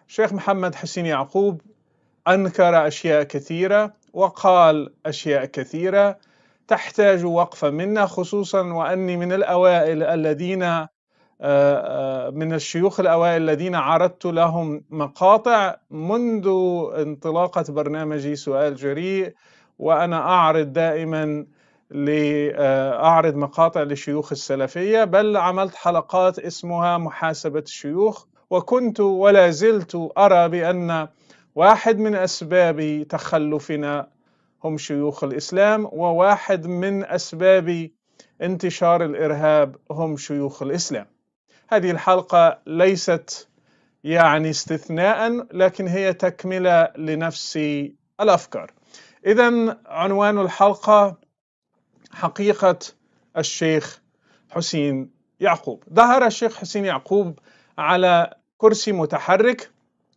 الشيخ محمد حسين يعقوب أنكر أشياء كثيرة وقال أشياء كثيرة تحتاج وقفة منا، خصوصا وأني من الأوائل الذين من الشيوخ الأوائل الذين عرضت لهم مقاطع منذ انطلاقة برنامجي سؤال جريء، وأنا أعرض دائما أعرض مقاطع لشيوخ السلفية، بل عملت حلقات اسمها محاسبة الشيوخ، وكنت ولا زلت أرى بأن واحد من أسباب تخلفنا هم شيوخ الإسلام، وواحد من أسباب انتشار الإرهاب هم شيوخ الإسلام. هذه الحلقة ليست يعني استثناء، لكن هي تكملة لنفس الأفكار. إذن عنوان الحلقة حقيقة الشيخ حسين يعقوب. ظهر الشيخ حسين يعقوب على كرسي متحرك،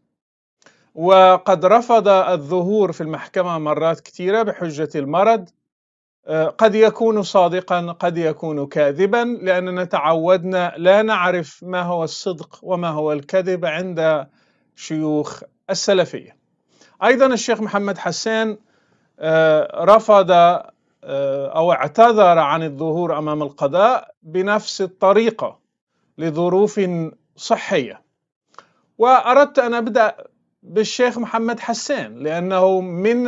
وقد رفض الظهور في المحكمة مرات كثيرة بحجة المرض. قد يكون صادقا قد يكون كاذبا، لأننا تعودنا لا نعرف ما هو الصدق وما هو الكذب عند شيوخ السلفية. أيضا الشيخ محمد حسان رفض أو اعتذر عن الظهور أمام القضاء بنفس الطريقة لظروف صحية. وأردت أن أبدأ بالشيخ محمد حسان، لأنه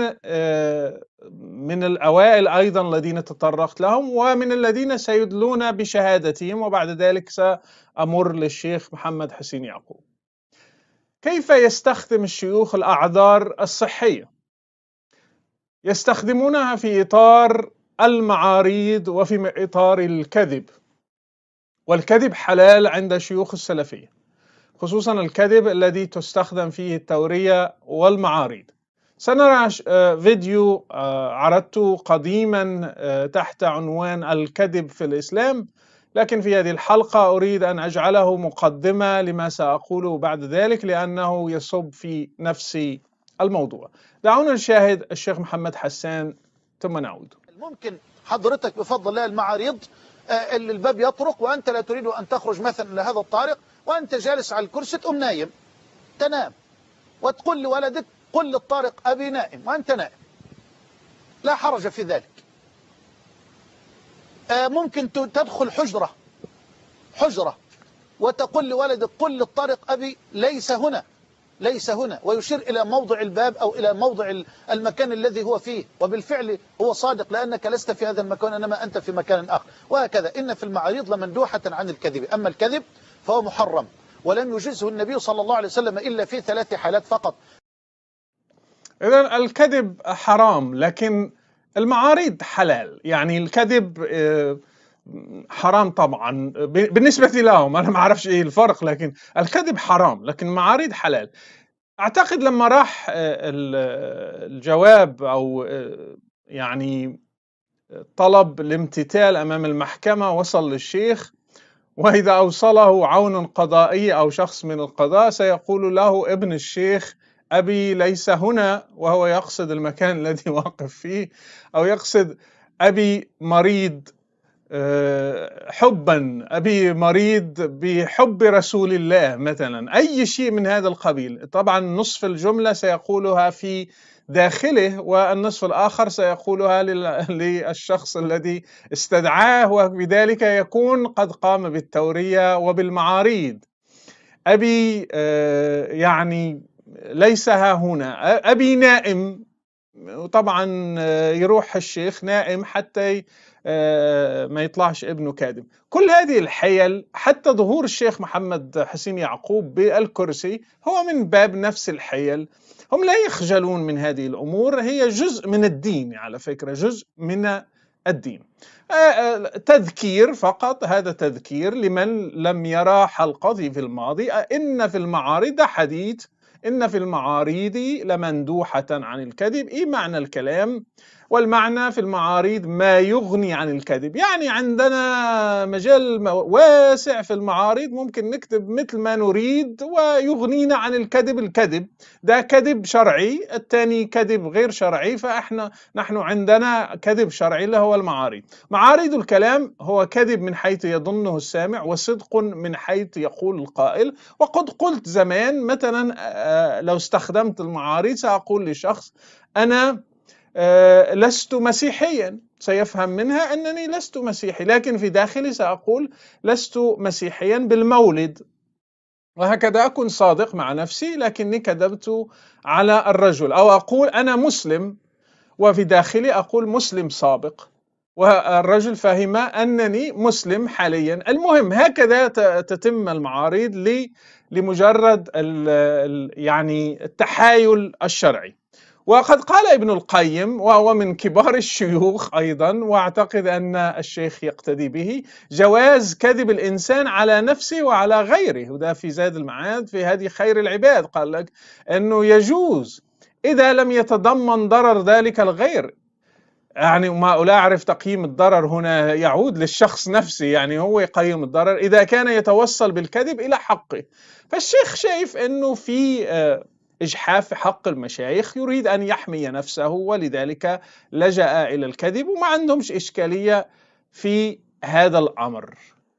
من الأوائل أيضا الذين تطرقت لهم، ومن الذين سيدلون بشهادتهم، وبعد ذلك سأمر للشيخ محمد حسين يعقوب. كيف يستخدم الشيوخ الأعذار الصحية؟ يستخدمونها في إطار المعاريض وفي إطار الكذب، والكذب حلال عند شيوخ السلفية، خصوصا الكذب الذي تستخدم فيه التورية والمعارض. سنرى فيديو عرضته قديما تحت عنوان الكذب في الإسلام، لكن في هذه الحلقة أريد أن أجعله مقدمة لما سأقوله بعد ذلك، لأنه يصب في نفس الموضوع. دعونا نشاهد الشيخ محمد حسان ثم نعود. ممكن حضرتك بفضل الله المعارض اللي الباب يطرق وأنت لا تريد أن تخرج مثلا لهذا الطارق، وأنت جالس على الكرسي تقوم نايم، تنام وتقول لولدك قل للطارق أبي نائم، وأنت نائم، لا حرج في ذلك. ممكن تدخل حجرة وتقول لولدك قل للطارق أبي ليس هنا، ويشير إلى موضع الباب أو إلى موضع المكان الذي هو فيه، وبالفعل هو صادق لأنك لست في هذا المكان إنما أنت في مكان آخر. وهكذا إن في المعاريض لمندوحة عن الكذب، أما الكذب فهو محرم ولم يجزه النبي صلى الله عليه وسلم إلا في 3 حالات فقط. إذن الكذب حرام، لكن المعارض حلال. يعني الكذب حرام طبعا بالنسبة لهم، أنا ما أعرفش إيه الفرق، لكن الكذب حرام لكن المعارض حلال. أعتقد لما راح الجواب أو يعني طلب الامتثال أمام المحكمة وصل للشيخ، وإذا أوصله عون قضائي أو شخص من القضاء سيقول له ابن الشيخ أبي ليس هنا، وهو يقصد المكان الذي واقف فيه، أو يقصد أبي مريض حبا، أبي مريض بحب رسول الله مثلا، أي شيء من هذا القبيل. طبعا نصف الجملة سيقولها في داخله، والنصف الآخر سيقولها للشخص الذي استدعاه، وبذلك يكون قد قام بالتورية وبالمعاريض. أبي يعني ليس ها هنا، أبي نائم، وطبعا يروح الشيخ نائم حتى ما يطلعش ابنه كاذب. كل هذه الحيل، حتى ظهور الشيخ محمد حسين يعقوب بالكرسي هو من باب نفس الحيل. هم لا يخجلون من هذه الأمور، هي جزء من الدين على فكرة، جزء من الدين. تذكير فقط، هذا تذكير لمن لم يرى حلقتي في الماضي. إن في المعارض حديث، إن في المعارض لمندوحة عن الكذب. إيه معنى الكلام؟ والمعنى في المعاريض ما يغني عن الكذب. يعني عندنا مجال واسع في المعاريض، ممكن نكتب مثل ما نريد ويغنينا عن الكذب. الكذب ده كذب شرعي، الثاني كذب غير شرعي، نحن عندنا كذب شرعي اللي هو المعاريض. معارض الكلام هو كذب من حيث يظنه السامع وصدق من حيث يقول القائل. وقد قلت زمان مثلا لو استخدمت المعارض سأقول لشخص أنا لست مسيحيا، سيفهم منها أنني لست مسيحي، لكن في داخلي سأقول لست مسيحيا بالمولد، وهكذا أكون صادق مع نفسي لكني كذبت على الرجل. أو أقول أنا مسلم وفي داخلي أقول مسلم سابق، والرجل فهم أنني مسلم حاليا. المهم هكذا تتم المعارض لمجرد يعني التحايل الشرعي. وقد قال ابن القيم وهو من كبار الشيوخ أيضا، وأعتقد أن الشيخ يقتدي به، جواز كذب الإنسان على نفسه وعلى غيره، وده في زاد المعاد في هدي خير العباد، قال لك أنه يجوز إذا لم يتضمن ضرر ذلك الغير. يعني ما لا أعرف تقييم الضرر هنا يعود للشخص نفسه، يعني هو يقيم الضرر إذا كان يتوصل بالكذب إلى حقه. فالشيخ شايف أنه في إجحاف في حق المشايخ، يريد أن يحمي نفسه ولذلك لجأ إلى الكذب، وما عندهمش إشكالية في هذا الأمر.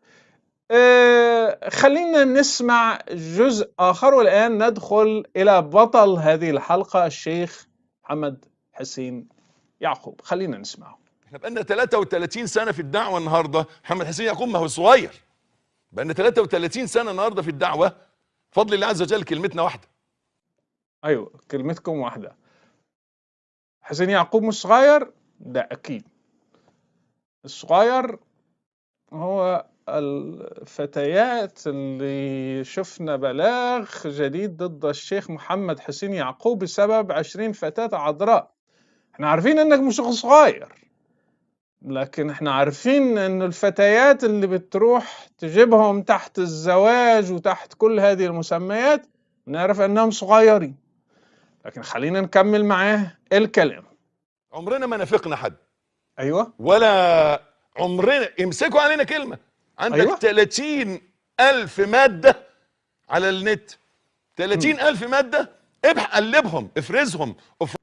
خلينا نسمع جزء آخر، والآن ندخل إلى بطل هذه الحلقة الشيخ محمد حسين يعقوب. خلينا نسمعه. احنا بقالنا 33 سنة في الدعوة النهاردة. محمد حسين يعقوب ما هو صغير، بقالنا 33 سنة النهاردة في الدعوة، فضل الله عز وجل كلمتنا واحدة. أيوة كلمتكم واحدة. حسين يعقوب مش صغير، ده أكيد. الصغير هو الفتيات اللي شفنا بلاغ جديد ضد الشيخ محمد حسين يعقوب بسبب 20 فتاة عذراء. احنا عارفين انك مش صغير، لكن احنا عارفين ان الفتيات اللي بتروح تجيبهم تحت الزواج وتحت كل هذه المسميات نعرف انهم صغيرين. لكن خلينا نكمل معاه الكلام. عمرنا ما نافقنا حد. ايوه. ولا عمرنا يمسكوا علينا كلمة. عندك أيوة. 30,000 مادة على النت، 30,000 مادة، ابح قلبهم افرزهم.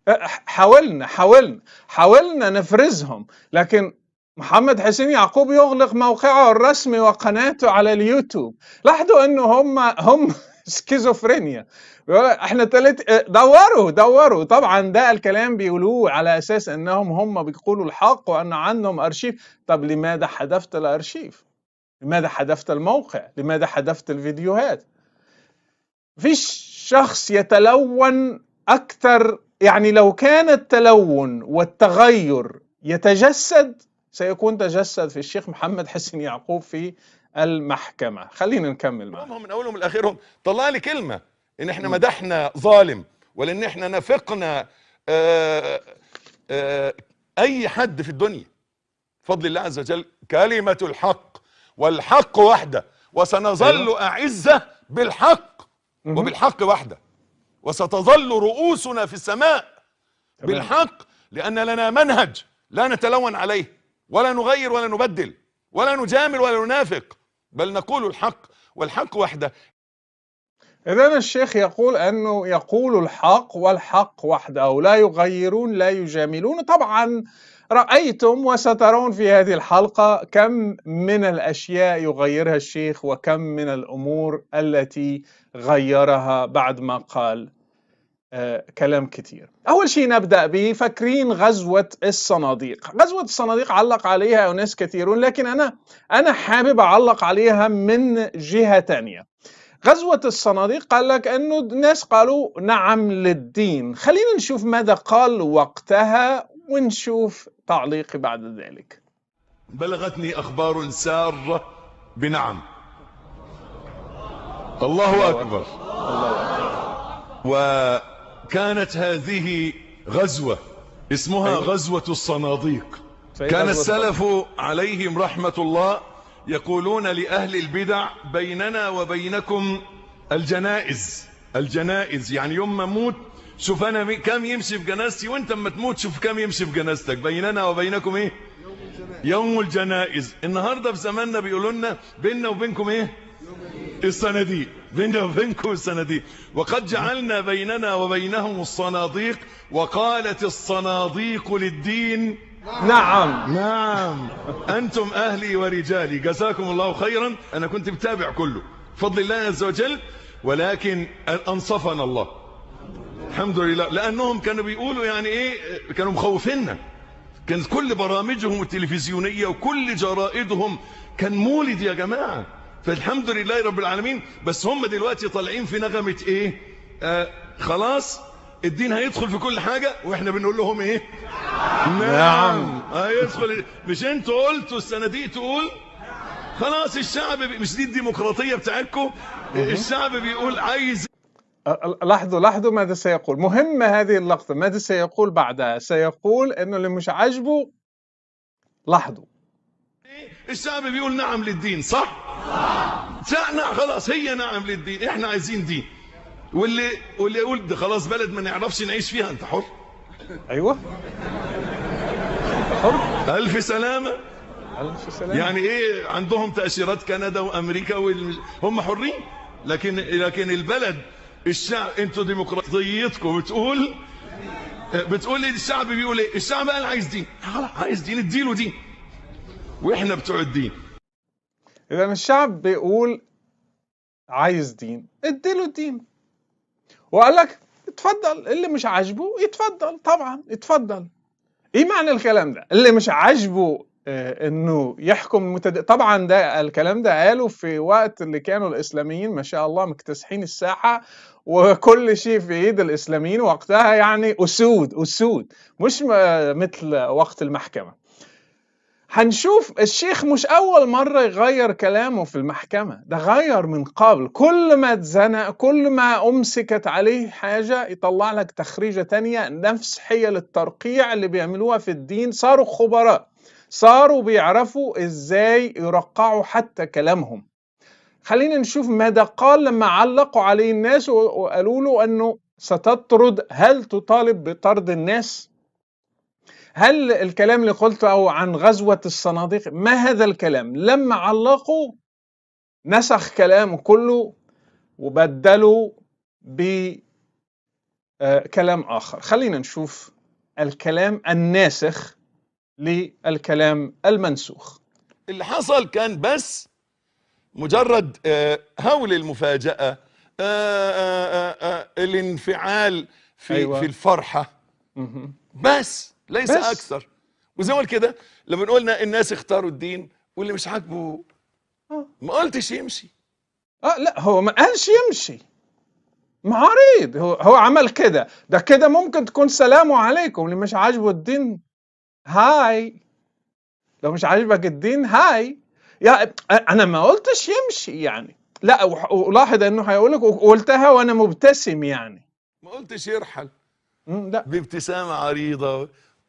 حاولنا نفرزهم، لكن محمد حسين يعقوب يغلق موقعه الرسمي وقناته على اليوتيوب. لاحظوا انه هم سكيزوفرينيا. احنا دوروا طبعا ده الكلام بيقولوه على اساس انهم هم بيقولوا الحق وان عندهم ارشيف. طب لماذا حذفت الارشيف؟ لماذا حذفت الموقع؟ لماذا حذفت الفيديوهات؟ فيش شخص يتلون أكثر، يعني لو كان التلون والتغير يتجسد سيكون تجسد في الشيخ محمد حسين يعقوب في المحكمة. خلينا نكمل معه. من أولهم لآخرهم طلع لي كلمة إن إحنا مدحنا ظالم، ولا إن إحنا نافقنا أي حد في الدنيا. فضل الله عز وجل كلمة الحق والحق وحده، وسنظل أعزة بالحق وبالحق وحده، وستظل رؤوسنا في السماء بالحق، لأن لنا منهج لا نتلون عليه ولا نغير ولا نبدل ولا نجامل ولا ننافق، بل نقول الحق والحق وحده. إذن الشيخ يقول أنه يقول الحق والحق وحده، أو لا يغيرون لا يجاملون. طبعا رأيتم وسترون في هذه الحلقة كم من الأشياء يغيرها الشيخ وكم من الأمور التي غيرها بعد ما قال كلام كتير. أول شيء نبدأ به، فاكرين غزوة الصناديق؟ غزوة الصناديق علق عليها ناس كثيرون، لكن أنا حابب أعلق عليها من جهة تانية. غزوة الصناديق قال لك أنه الناس قالوا نعم للدين. خلينا نشوف ماذا قال وقتها ونشوف تعليقي بعد ذلك. بلغتني أخبار سارة بنعم. الله أكبر. وكانت هذه غزوة اسمها غزوة الصناديق. كان السلف عليهم رحمة الله يقولون لأهل البدع بيننا وبينكم الجنائز. الجنائز يعني يوم ما موت شوف انا كم يمشي في جنازتي، وانت اما تموت شوف كم يمشي في جنازتك. بيننا وبينكم ايه؟ يوم الجنائز. النهارده في زماننا بيقولوا لنا بيننا وبينكم ايه؟ الصناديق. بيننا وبينكم الصناديق. وقد جعلنا بيننا وبينهم الصناديق وقالت الصناديق للدين نعم نعم أنتم أهلي ورجالي. جزاكم الله خيرا. أنا كنت متابع كله بفضل الله عز وجل، ولكن أنصفنا الله الحمد لله، لأنهم كانوا بيقولوا يعني إيه، كانوا مخوفيننا. كانت كل برامجهم التلفزيونية وكل جرائدهم كان مولد يا جماعة. فالحمد لله رب العالمين. بس هم دلوقتي طالعين في نغمة إيه؟ خلاص الدين هيدخل في كل حاجة، وإحنا بنقول لهم إيه؟ نعم هيدخل. مش انتوا قلتوا الصناديق تقول؟ خلاص الشعب مش دي الديمقراطية بتاعتكم؟ الشعب بيقول عايز. لاحظوا ماذا سيقول. مهمة هذه اللقطة، ماذا سيقول بعدها؟ سيقول انه اللي مش عاجبه. لاحظوا الشعب بيقول نعم للدين، صح؟ نعم خلاص هي نعم للدين، احنا عايزين دين. واللي يقول ده خلاص بلد ما نعرفش نعيش فيها، انت حر. ايوه ألف سلامة. ألف سلامة. يعني ايه عندهم تأشيرات كندا وامريكا هم حرين، لكن البلد الشعب انتوا ديمقراطيتكم بتقول لي الشعب بيقول ايه؟ الشعب قال عايز دين، خلاص عايز دين اديله دين، واحنا بتوع الدين. اذا الشعب بيقول عايز دين اديله الدين، وقال لك اتفضل، اللي مش عاجبه يتفضل. طبعا يتفضل. ايه معنى الكلام ده؟ اللي مش عاجبه انه يحكم طبعا ده الكلام ده قالوا في وقت اللي كانوا الاسلاميين ما شاء الله مكتسحين الساحة، وكل شيء في ايد الاسلاميين وقتها، يعني اسود مش مثل وقت المحكمة. هنشوف الشيخ مش أول مرة يغير كلامه في المحكمة، ده غير من قبل. كل ما اتزنق، كل ما أمسكت عليه حاجة يطلع لك تخريجة تانية. نفس حيل الترقيع اللي بيعملوها في الدين. صاروا خبراء، صاروا بيعرفوا إزاي يرقعوا حتى كلامهم. خلينا نشوف ماذا قال لما علقوا عليه الناس وقالوا له أنه ستطرد. هل تطالب بطرد الناس؟ هل الكلام اللي قلته عن غزوة الصناديق ما هذا الكلام؟ لما علقوا نسخ كلامه كله وبدلوا بكلام آخر. خلينا نشوف الكلام الناسخ للكلام المنسوخ. اللي حصل كان بس مجرد هول المفاجأة، الانفعال في الفرحة بس ليس أكثر. وزي ما قلت كده لما قلنا الناس اختاروا الدين واللي مش عاجبه ما قلتش يمشي. لا هو ما قالش يمشي، معارض. هو عمل كده. ده كده ممكن تكون سلام عليكم. اللي مش عاجبه الدين هاي، لو مش عاجبك الدين هاي. يا انا ما قلتش يمشي يعني. لا ولاحظ انه هيقولك وقلتها وانا مبتسم، يعني ما قلتش يرحل. لا بابتسامة عريضة.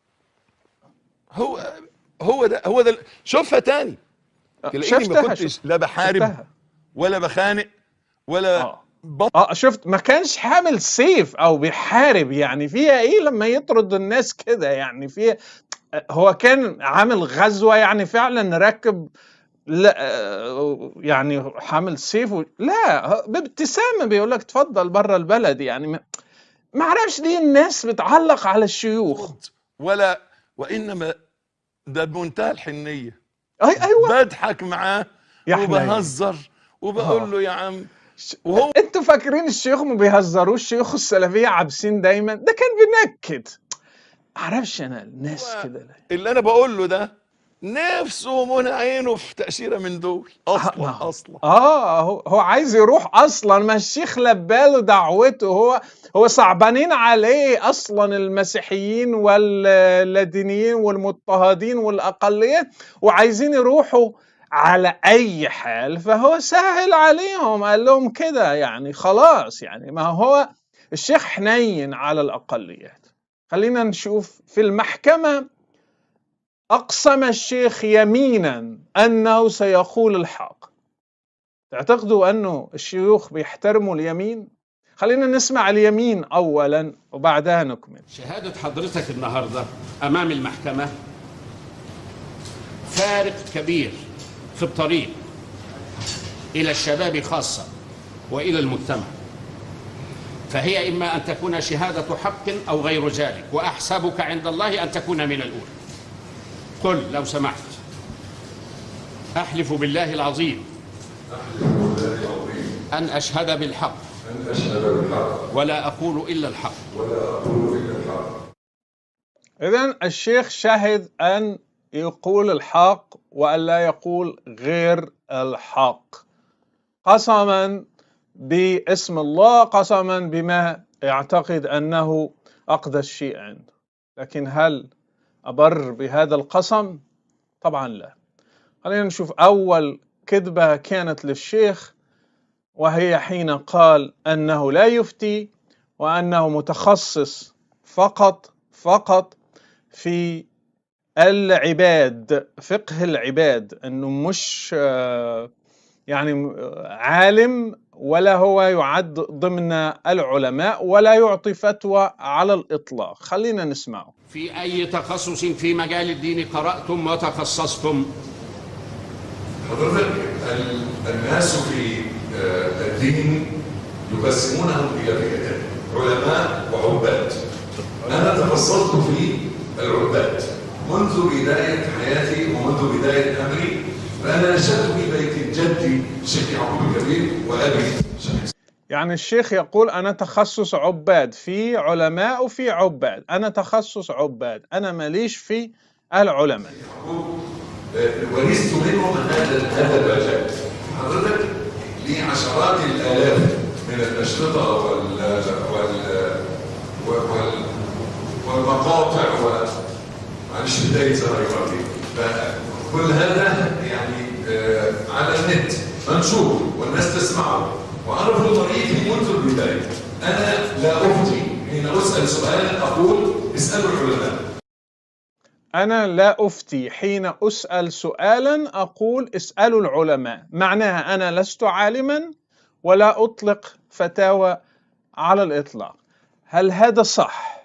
هو ده شوفها تاني تلاقيني ما كنتش لا بحارب ولا بخانق ولا شفت ما كانش حامل سيف او بيحارب. يعني فيها ايه لما يطرد الناس كده؟ يعني فيها هو كان عامل غزوة يعني فعلا راكب، لا يعني حامل سيف لا بابتسامة بيقول لك تفضل برا البلد. يعني ما اعرفش ليه الناس بتعلق على الشيوخ وانما ده بمنتهى الحنية. ايوه بضحك معاه وبهزر وبقول له يا عم. وهو انتوا فاكرين الشيوخ ما بيهزروش؟ الشيوخ السلفية عابسين دايما. ده كان بينكد. معرفش انا الناس كده. اللي انا بقول له ده نفسه من عينه في تأشيرة من دول اصلا. هو عايز يروح اصلا. ما الشيخ لباله دعوته. هو صعبانين عليه اصلا المسيحيين واللادينيين والمضطهدين والاقليات، وعايزين يروحوا على اي حال. فهو سهل عليهم، قال لهم كده يعني خلاص. يعني ما هو الشيخ حنين على الاقليات. خلينا نشوف في المحكمة. أقسم الشيخ يمينا أنه سيقول الحق. تعتقدوا أنه الشيوخ بيحترموا اليمين؟ خلينا نسمع اليمين أولا وبعدها نكمل. شهادة حضرتك النهاردة أمام المحكمة فارق كبير في الطريق إلى الشباب خاصة وإلى المجتمع، فهي إما أن تكون شهادة حق أو غير ذلك، وأحسبك عند الله أن تكون من الأولى. قل لو سمحت. أحلف بالله العظيم أن أشهد بالحق ولا أقول إلا الحق. إذن الشيخ شهد أن يقول الحق وأن لا يقول غير الحق، قسما باسم الله، قسما بما يعتقد أنه أقدس شيء عنده. لكن هل أبر بهذا القسم؟ طبعا لا. خلينا نشوف أول كذبة كانت للشيخ، وهي حين قال أنه لا يفتي وأنه متخصص فقط في العباد، فقه العباد، أنه مش يعني عالم ولا هو يعد ضمن العلماء ولا يعطي فتوى على الإطلاق. خلينا نسمعه. في أي تخصص في مجال الدين قرأتم وتخصصتم؟ حضرتك الناس في الدين يقسمونهم إلى فئتين، علماء وعباد. أنا تخصصت في العباد منذ بداية حياتي ومنذ بداية أمري، فأنا نشأت في بيت جدي الشيخ يعقوب الكبير وأبي شيخ. يعني الشيخ يقول أنا تخصص عباد، في علماء وفي عباد، أنا تخصص عباد، أنا ماليش في العلماء. ورثت منهم هذا المجال. حضرتك لي عشرات الآلاف من الأشرطة والمقاطع معلش بداية زرايراتي، فكل هذا يعني على النت منشور والناس تسمعه، وأعرف طريقي منذ البداية. أنا لا أفتي، حين أسأل سؤالا أقول اسألوا العلماء. أنا لا أفتي، حين أسأل سؤالا أقول اسألوا العلماء. معناها أنا لست عالما ولا أطلق فتاوى على الإطلاق. هل هذا صح؟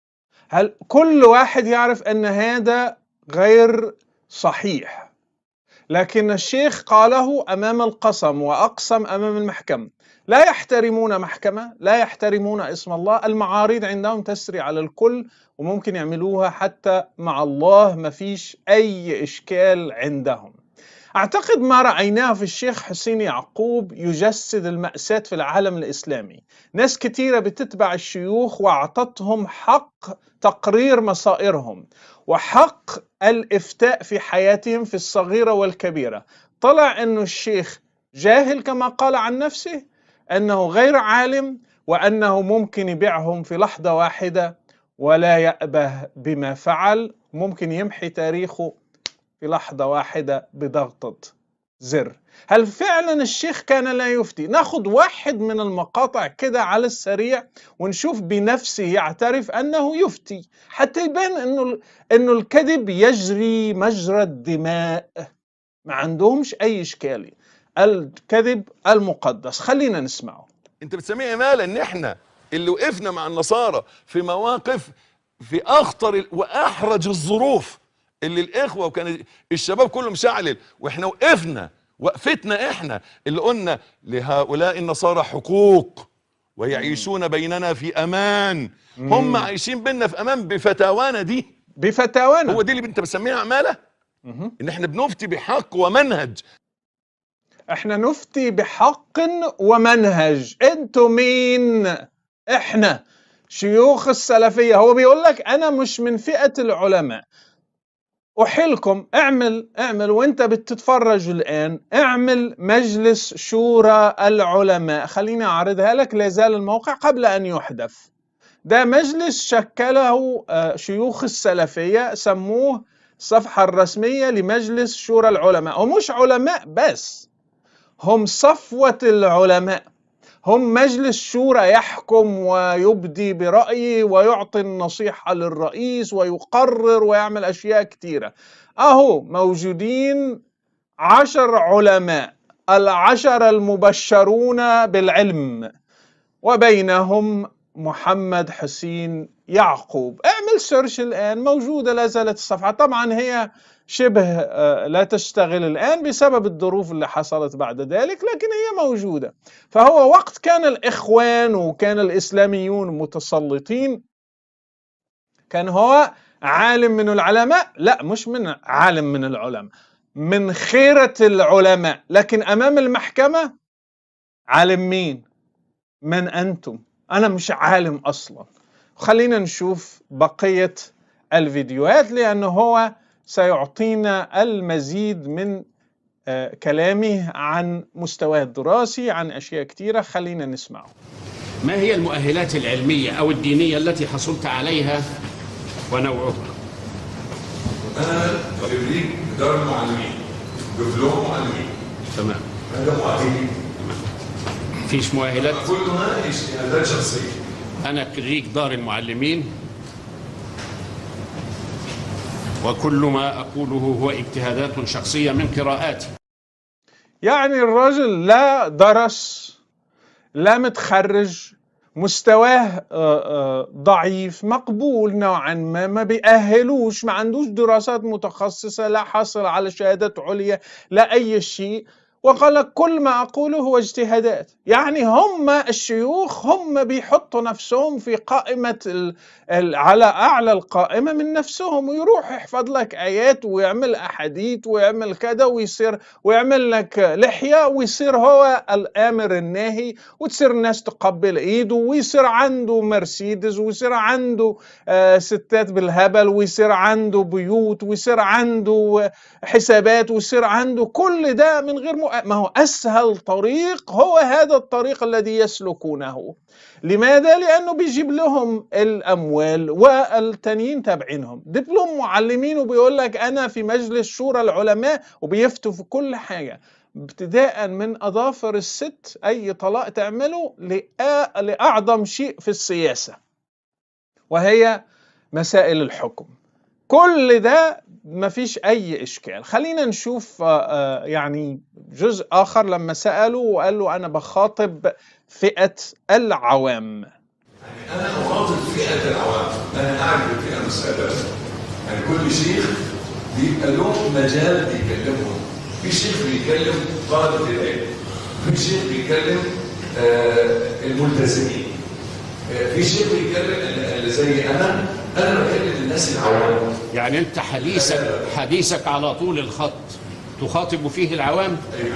هل كل واحد يعرف أن هذا غير صحيح؟ لكن الشيخ قاله أمام القسم وأقسم أمام المحكمة. لا يحترمون محكمة، لا يحترمون اسم الله. المعارض عندهم تسري على الكل وممكن يعملوها حتى مع الله، ما فيش أي إشكال عندهم. أعتقد ما رأيناه في الشيخ حسين يعقوب يجسد المأساة في العالم الإسلامي. ناس كتيرة بتتبع الشيوخ وأعطتهم حق تقرير مصائرهم وحق الإفتاء في حياتهم في الصغيرة والكبيرة. طلع أنه الشيخ جاهل كما قال عن نفسه، أنه غير عالم، وأنه ممكن يبيعهم في لحظة واحدة ولا يأبه بما فعل، ممكن يمحي تاريخه في لحظة واحدة بضغطة زر. هل فعلا الشيخ كان لا يفتي؟ ناخذ واحد من المقاطع كده على السريع ونشوف بنفسه يعترف أنه يفتي، حتى يبان أنه الكذب يجري مجرى الدماء، ما عندهمش أي إشكالي، الكذب المقدس. خلينا نسمعه. انت بتسميه اماله ان احنا اللي وقفنا مع النصارى في مواقف في اخطر واحرج الظروف، اللي الاخوه وكان الشباب كله مشعلل، واحنا وقفتنا احنا اللي قلنا لهؤلاء النصارى حقوق ويعيشون بيننا في امان. هم عايشين بيننا في امان بفتاوانا دي، بفتاوانا. هو دي اللي انت بتسميها عماله؟ ان احنا بنفتي بحق ومنهج. احنا نفتي بحق ومنهج. انتوا مين؟ احنا شيوخ السلفية. هو بيقول لك انا مش من فئة العلماء. احيلكم اعمل وانت بتتفرج الان، اعمل مجلس شورى العلماء. خليني اعرضها لك، لا زال الموقع قبل ان يحدث. ده مجلس شكله شيوخ السلفية، سموه الصفحة الرسمية لمجلس شورى العلماء. ومش علماء بس، هم صفوة العلماء، هم مجلس شورى يحكم ويبدي برأيه ويعطي النصيحة للرئيس ويقرر ويعمل أشياء كتيرة. أهو موجودين 10 علماء، 10 المبشرون بالعلم، وبينهم محمد حسين يعقوب. اعمل سيرش الآن، موجودة لا زالت الصفحة. طبعا هي شبه لا تشتغل الآن بسبب الظروف اللي حصلت بعد ذلك، لكن هي موجودة. فهو وقت كان الإخوان وكان الإسلاميون متسلطين كان هو عالم من العلماء، لا مش من عالم من العلماء، من خيرة العلماء، لكن أمام المحكمة عالم مين؟ من أنتم؟ أنا مش عالم أصلا. خلينا نشوف بقية الفيديوهات لأنه هو سيعطينا المزيد من كلامه عن مستواه الدراسي، عن أشياء كثيرة. خلينا نسمعه. ما هي المؤهلات العلمية أو الدينية التي حصلت عليها ونوعها؟ أنا خريج دار المعلمين، دبلوم معلمين. تمام. هذا مؤهلي. فيش مؤهلات؟ كلها اجتهادات شخصية. أنا خريج دار المعلمين وكل ما أقوله هو اجتهادات شخصية من قراءاتي. يعني الرجل لا درس، لا متخرج، مستواه ضعيف، مقبول نوعا ما بيأهلوش، ما عندوش دراسات متخصصة، لا حصل على شهادات عليا، لا أي شيء، وقال لك كل ما أقوله هو اجتهادات. يعني هم الشيوخ هم بيحطوا نفسهم في قائمة على أعلى القائمة من نفسهم، ويروح يحفظ لك آيات ويعمل أحاديث ويعمل كذا ويعمل لك لحية ويصير هو الآمر الناهي، وتصير الناس تقبل إيده، ويصير عنده مرسيدس، ويصير عنده ستات بالهبل، ويصير عنده بيوت، ويصير عنده حسابات، ويصير عنده كل ده من غير ما هو أسهل طريق هو هذا الطريق الذي يسلكونه. لماذا؟ لأنه بيجيب لهم الأموال والتانيين تابعينهم. دبلوم معلمين وبيقول لك أنا في مجلس شورى العلماء، وبيفتوا في كل حاجة ابتداء من أظافر الست، أي طلاق تعمله لأعظم شيء في السياسة وهي مسائل الحكم. كل ده ما فيش أي إشكال. خلينا نشوف يعني جزء آخر لما سألوا وقال له أنا بخاطب فئة العوام. يعني أنا أخاطب فئة العوام، أنا أعرف الفئة المستهدفة. يعني كل شيخ بيبقى له مجال بيكلمهم. في شيخ بيكلم طلبة العلم، في شيخ بيكلم الملتزمين، في شيخ بيكلم اللي زي أنا بكلم الناس العوام. يعني أنت حديثك على طول الخط تخاطب فيه العوام؟ أيوة.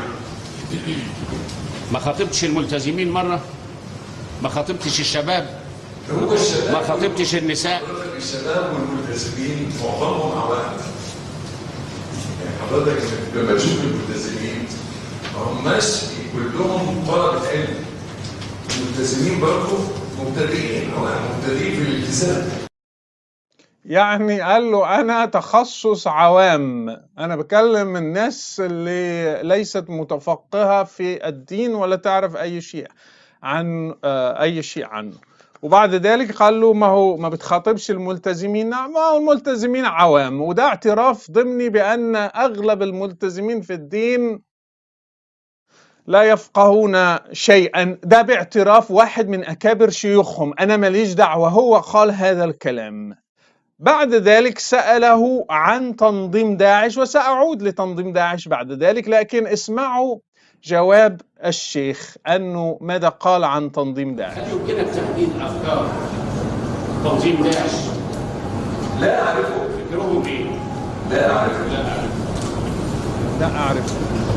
ما خاطبتش الملتزمين مرة؟ ما خاطبتش الشباب؟ هو الشباب ما خاطبتش النساء؟ الشباب والملتزمين معظمهم عوام. يعني حضرتك لما تشوف الملتزمين ما هماش كلهم طلبة علم. الملتزمين برضه مبتدئين، عوام مبتدئين في الالتزام. يعني قال له أنا تخصص عوام، أنا بكلم الناس اللي ليست متفقهة في الدين ولا تعرف أي شيء عنه. وبعد ذلك قال له ما بتخاطبش الملتزمين. ما هو الملتزمين عوام، وده اعتراف ضمني بأن أغلب الملتزمين في الدين لا يفقهون شيئا. ده باعتراف واحد من أكابر شيوخهم، أنا ماليش دعوة، هو قال هذا الكلام. بعد ذلك سأله عن تنظيم داعش، وسأعود لتنظيم داعش بعد ذلك، لكن اسمعوا جواب الشيخ أنه ماذا قال عن تنظيم داعش. هل يمكنك تحديد أفكار تنظيم داعش؟ لا أعرفه. فكرهم إيه؟ لا أعرفه. لا أعرفه.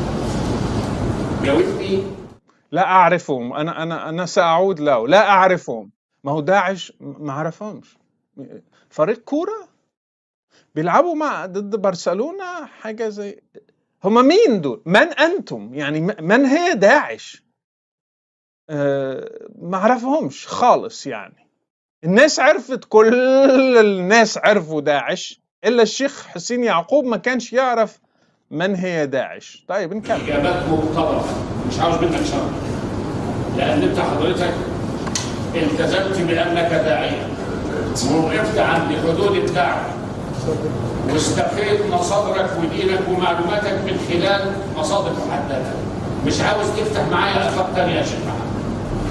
جاوبني. لا أعرفهم. أنا سأعود له. لا أعرفهم. ما هو داعش ما عرفهمش. فريق كورة بيلعبوا ضد برشلونة حاجة زي. هما مين دول؟ من أنتم؟ يعني من هي داعش؟ ما عرفهمش خالص. يعني الناس عرفت، كل الناس عرفوا داعش إلا الشيخ حسين يعقوب ما كانش يعرف من هي داعش. طيب نكمل. إجابات مقتضبة، مش عاوز منك شرح، لأن أنت حضرتك التزمت بأنك داعية ووقفت عند حدود الدعوة واستخيط مصادرك ودينك ومعلوماتك من خلال مصادر محددة. مش عاوز تفتح معايا آفاق تانية يا شيخ محمد.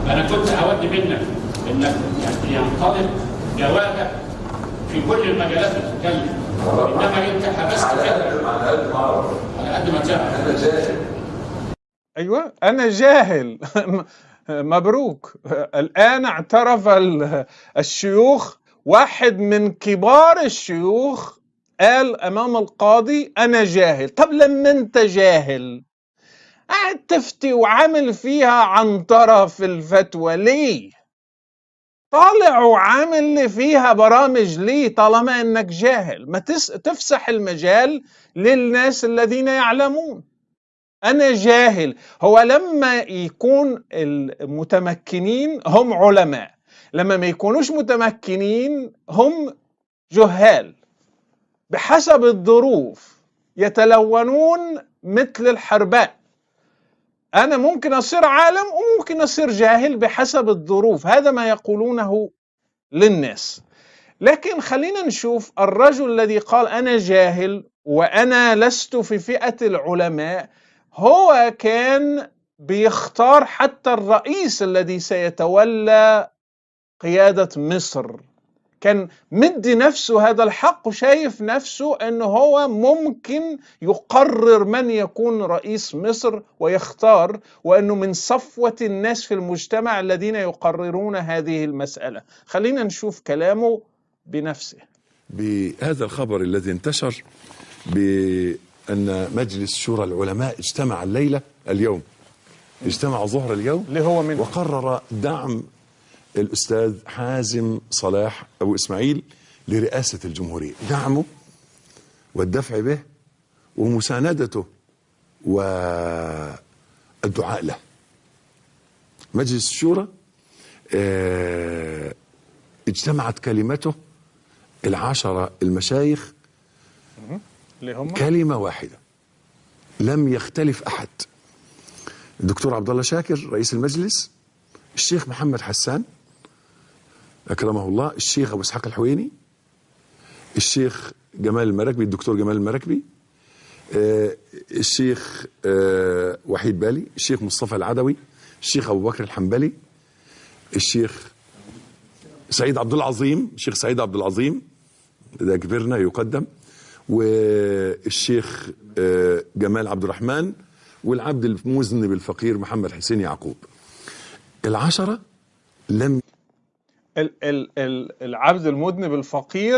أنا كنت أود منك إنك ينطلق جوابك في كل المجالات اللي بتتكلم، إنما أنت حبست كده على قد ما أعرف، على قد ما تعرف. أنا جاهل. أيوة أنا جاهل. مبروك، الآن اعترف الشيوخ، واحد من كبار الشيوخ قال أمام القاضي أنا جاهل. طب لما أنت جاهل قاعد تفتي وعامل فيها عنترة في الفتوى ليه؟ طالع وعامل لي فيها برامج ليه طالما أنك جاهل؟ ما تفسح المجال للناس الذين يعلمون. أنا جاهل. هو لما يكون المتمكنين هم علماء، لما ما يكونوش متمكنين هم جهال، بحسب الظروف يتلونون مثل الحرباء. أنا ممكن أصير عالم وممكن أصير جاهل بحسب الظروف، هذا ما يقولونه للناس. لكن خلينا نشوف الرجل الذي قال أنا جاهل وأنا لست في فئة العلماء، هو كان بيختار حتى الرئيس الذي سيتولى قيادة مصر، كان مدي نفسه هذا الحق وشايف نفسه أنه هو ممكن يقرر من يكون رئيس مصر ويختار، وأنه من صفوة الناس في المجتمع الذين يقررون هذه المسألة. خلينا نشوف كلامه بنفسه. بهذا الخبر الذي انتشر بأن مجلس شورى العلماء اجتمع الليلة اليوم، اجتمع ظهر اليوم اللي هو من وقرر دعم الأستاذ حازم صلاح أبو إسماعيل لرئاسة الجمهورية، دعمه والدفع به ومساندته والدعاء له. مجلس الشورى اجتمعت كلمته 10 المشايخ اللي هم كلمة واحدة لم يختلف أحد. الدكتور عبد الله شاكر رئيس المجلس، الشيخ محمد حسان أكرمه الله، الشيخ أبو إسحاق الحويني، الشيخ جمال المراكبي، الدكتور جمال المراكبي، الشيخ وحيد بالي، الشيخ مصطفى العدوي، الشيخ أبو بكر الحنبلي، الشيخ سعيد عبد العظيم، الشيخ سعيد عبد العظيم ده كبرنا يقدم، والشيخ جمال عبد الرحمن، والعبد المذنب الفقير محمد حسين يعقوب. 10 لم العبد المذنب الفقير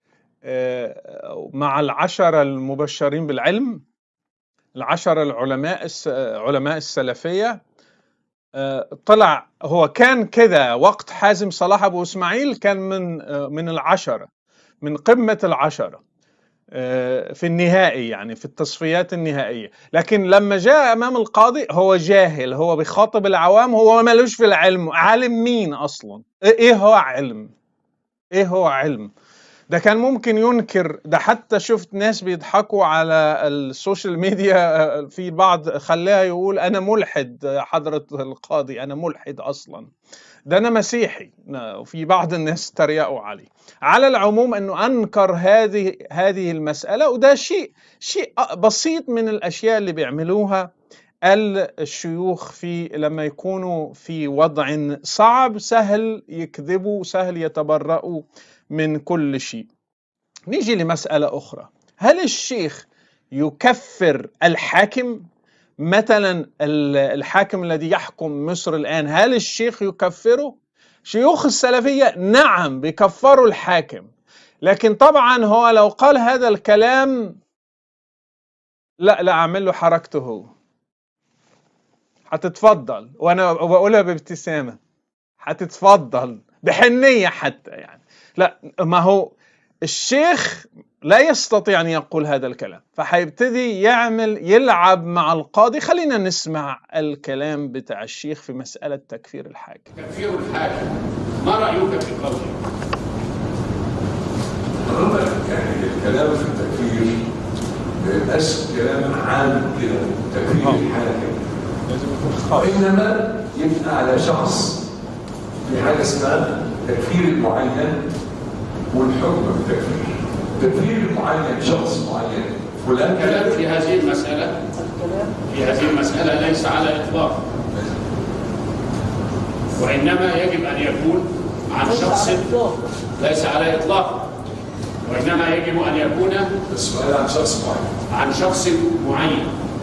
مع 10 المبشرين بالعلم، 10 علماء السلفية، طلع هو كان كده وقت حازم صلاح أبو إسماعيل، كان من 10، من قمة 10 في النهائي، يعني في التصفيات النهائية. لكن لما جاء أمام القاضي هو جاهل، هو بيخاطب العوام، هو مالوش في العلم. عالم مين أصلا؟ إيه هو علم؟ إيه هو علم؟ ده كان ممكن ينكر ده. حتى شفت ناس بيضحكوا على السوشيال ميديا، في بعض خلاها يقول أنا ملحد، حضرة القاضي أنا ملحد أصلا، ده أنا مسيحي، وفي بعض الناس تريقوا عليه. على العموم أنه أنكر هذه المسألة، وده شيء بسيط من الأشياء اللي بيعملوها الشيوخ لما يكونوا في وضع صعب، سهل يكذبوا، سهل يتبرؤوا من كل شيء. نيجي لمسألة أخرى، هل الشيخ يكفر الحاكم؟ مثلا الحاكم الذي يحكم مصر الآن، هل الشيخ يكفره؟ شيوخ السلفية نعم بيكفروا الحاكم، لكن طبعا هو لو قال هذا الكلام لا أعمل له حركته، هتتفضل، وأنا بقولها بابتسامة، هتتفضل بحنية حتى، يعني لا، ما هو الشيخ لا يستطيع أن يقول هذا الكلام، فحيبتدي يلعب مع القاضي. خلينا نسمع الكلام بتاع الشيخ في مسألة تكفير الحاكم. تكفير الحاكم، ما رأيك في قوله؟ يعني الكلام في التكفير ما يبقاش كلام عام كده، تكفير الحاكم لازم يكون خاص، وإنما يبقى على شخص. في حاجة اسمها تكفير المعين والحكم بالتكفير. تكفير المعين شخص معين فلان، الكلام في هذه المسألة ليس على إطلاق. وإنما يجب أن يكون عن شخص ليس على إطلاق، وإنما يجب أن يكون السؤال عن شخص معين. عن شخص معين.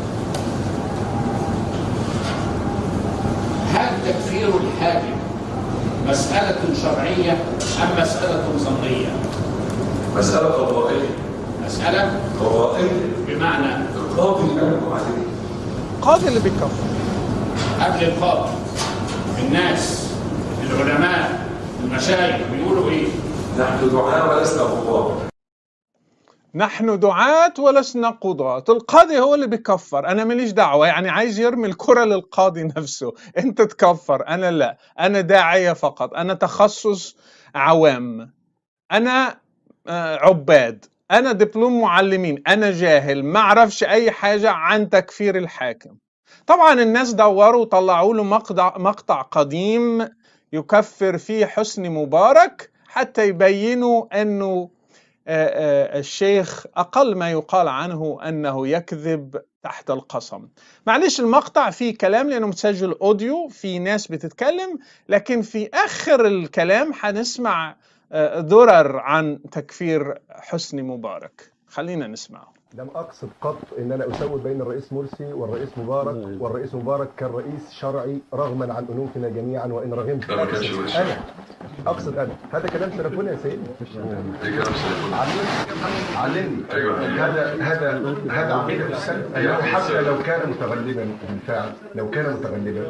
هل تكفير الحاكم مسألة شرعية أم مسألة ظنية؟ مسألة قضائية. مسألة قضائية بمعنى القاضي اللي بيحكم عليه. القاضي اللي بيكفر. قبل القاضي الناس العلماء المشايخ بيقولوا إيه؟ نحن دعاء ولسنا قضاة. نحن دعاة ولسنا قضاة. القاضي هو اللي بيكفر، أنا ماليش دعوة. يعني عايز يرمي الكرة للقاضي نفسه، أنت تكفر أنا لا، أنا داعية فقط، أنا تخصص عوام، أنا عباد، أنا دبلوم معلمين، أنا جاهل ما أعرفش أي حاجة عن تكفير الحاكم. طبعا الناس دوروا وطلعوا له مقطع قديم يكفر فيه حسني مبارك حتى يبينوا أنه الشيخ أقل ما يقال عنه أنه يكذب تحت القسم. معلش المقطع فيه كلام لأنه متسجل أوديو، في ناس بتتكلم، لكن في آخر الكلام هنسمع درر عن تكفير حسني مبارك. خلينا نسمعه. لم أقصد قط إن أنا أسوي بين الرئيس مرسي والرئيس مبارك، والرئيس مبارك كان رئيس شرعي رغما عن أنوفنا جميعا وإن رغمت. لا ما كانش رئيس. أنا أقصد أنا هذا كلام سلفوني يا سيدي. ايه كلام سلفوني؟ علمني. ايوه هذا عقيدة السلف أنه حتى لو كان متغلبا بالفعل، لو كان متغلبا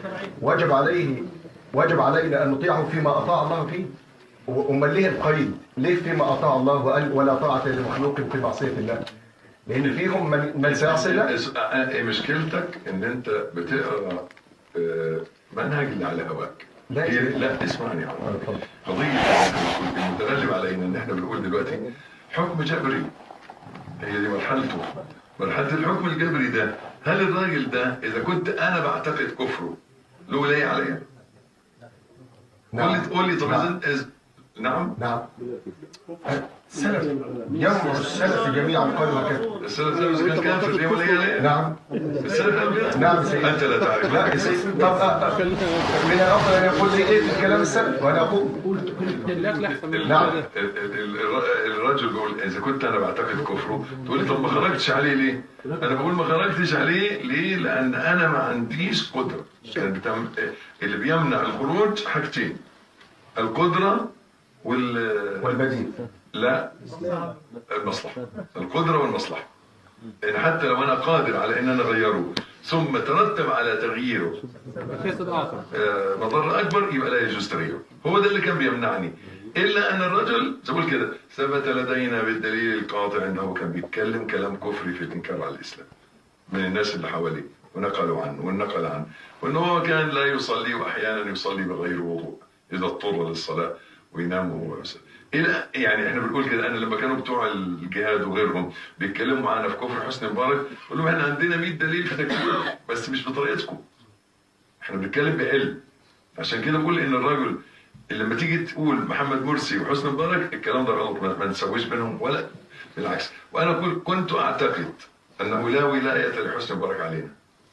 وجب علينا أن نطيعه فيما أطاع الله فيه. وأمال ليه القيد؟ ليه فيما أطاع الله وقال ولا طاعة لمخلوق في معصية الله؟ لأن فيهم من سيعصي الله. مشكلتك إن أنت بتقرأ منهج اللي على هواك. لا لا اسمعني قضية المتغلب علينا إن إحنا بنقول دلوقتي حكم جبري. هي دي مرحلته، مرحلة الحكم الجبري ده. هل الراجل ده إذا كنت أنا بعتقد كفره له ولاية عليا؟ نعم. قول لي طب نعم. السلف يمر السلف جميعا قالوا هكذا. السلف ده كان كافر ليه ولا ليه؟ نعم. السلف قال كده؟ نعم سيدي. أنت لا تعرف. لا يا سيدي. طب من الأفضل أن يقول لي إيه في كلام السلف وأنا أقول. نعم. الرجل بيقول إذا كنت أنا بعتقد كفره تقول لي طب ما خرجتش عليه ليه؟ أنا بقول ما خرجتش عليه ليه؟ لأن أنا ما عنديش قدرة. اللي بيمنع الخروج حاجتين، القدرة والبديل. لا، المصلحة. القدرة والمصلحة. يعني حتى لو أنا قادر على أن أنا أغيره ثم ترتب على تغييره مضر أكبر يبقى لا يجوز تغييره. هو ده اللي كان بيمنعني. إلا أن الرجل تقول كده ثبت لدينا بالدليل القاطع أنه كان بيتكلم كلام كفري في الإنكار على الإسلام من الناس اللي حواليه ونقلوا عنه والنقل عنه، وأنه هو كان لا يصلي وأحيانا يصلي بغير وضوء إذا اضطر للصلاة وينام وهو يصلي. يعني احنا بنقول كده. انا لما كانوا بتوع الجهاد وغيرهم بيتكلموا معانا في كفر حسني مبارك بقول لهم احنا عندنا 100 دليل في تكفيره بس مش بطريقتكم. احنا بنتكلم بعلم. عشان كده بقول ان الراجل اللي لما تيجي تقول محمد مرسي وحسني مبارك الكلام ده غلط، ما نسويش بينهم ولا بالعكس. وانا كنت اعتقد انه لا ولايه لحسني مبارك علينا.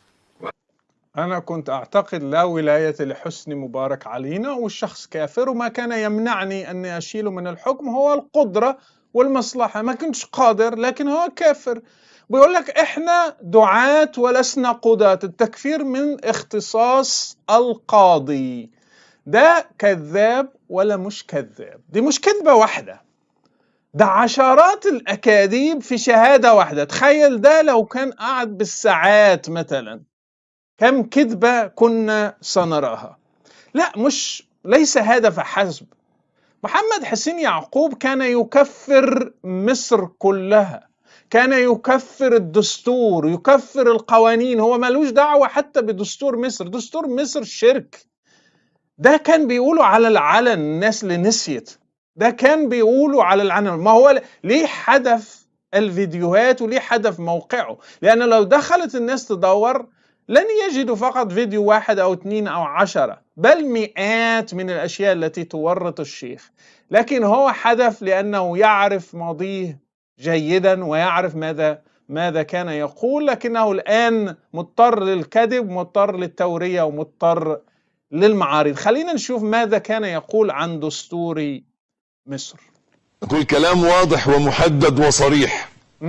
أنا كنت أعتقد لا ولاية لحسني مبارك علينا والشخص كافر، وما كان يمنعني أني أشيله من الحكم هو القدرة والمصلحة. ما كنتش قادر لكن هو كافر. بيقول لك إحنا دعاة ولسنا قضاة. التكفير من اختصاص القاضي. ده كذاب ولا مش كذاب؟ دي مش كذبة واحدة، ده عشرات الأكاذيب في شهادة واحدة. تخيل ده لو كان قاعد بالساعات مثلا كم كذبة كنا سنراها. لا، ليس هذا فحسب. محمد حسين يعقوب كان يكفر مصر كلها، كان يكفر الدستور، يكفر القوانين. هو ملوش دعوة حتى بدستور مصر. دستور مصر شرك. ده كان بيقولوا على العلن، الناس اللي نسيت ده كان بيقولوا على العلن. ما هو ليه حدث الفيديوهات وليه حدث موقعه؟ لأن لو دخلت الناس تدور لن يجدوا فقط فيديو واحد أو 2 أو 10 بل مئات من الأشياء التي تورط الشيخ. لكن هو حدث لأنه يعرف ماضيه جيدا ويعرف ماذا كان يقول، لكنه الآن مضطر للكذب، مضطر للتورية، ومضطر للمعارض. خلينا نشوف ماذا كان يقول عن دستور مصر. يقول كلام واضح ومحدد وصريح.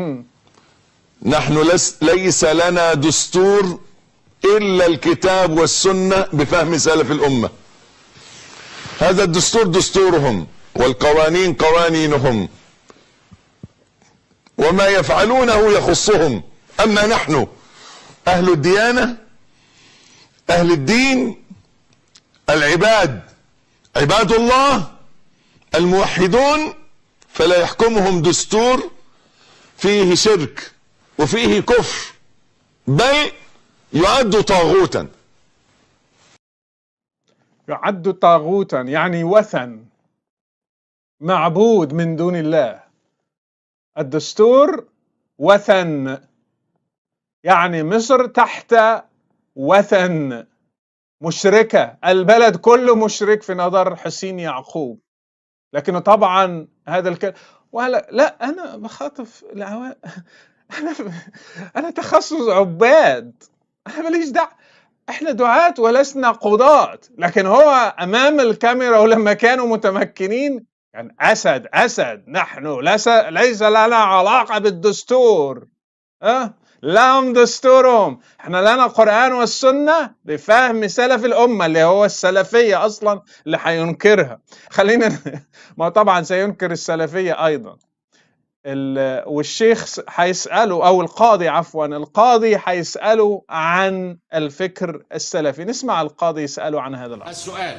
نحن ليس لنا دستور إلا الكتاب والسنة بفهم سلف الأمة. هذا الدستور دستورهم والقوانين قوانينهم، وما يفعلونه يخصهم. أما نحن أهل الديانة أهل الدين العباد عباد الله الموحدون، فلا يحكمهم دستور فيه شرك وفيه كفر، بل يعد طاغوتا. يعد طاغوتا يعني وثن، معبود من دون الله. الدستور وثن، يعني مصر تحت وثن، مشركة، البلد كله مشرك في نظر حسين يعقوب. لكنه طبعا هذا الكلام لا أنا بخاطب أنا تخصص عباد، أنا ماليش دعوة، إحنا دعاة ولسنا قضاة. لكن هو أمام الكاميرا ولما كانوا متمكنين يعني أسد نحن ليس لنا علاقة بالدستور، لهم دستورهم، احنا لنا قرآن والسنة بفهم سلف الأمة اللي هو السلفية أصلا اللي حينكرها. خلينا ما طبعا سينكر السلفية أيضا. والشيخ حيسأله أو القاضي عفوا، القاضي حيسأله عن الفكر السلفي. نسمع القاضي يسأله عن هذا الأمر. السؤال: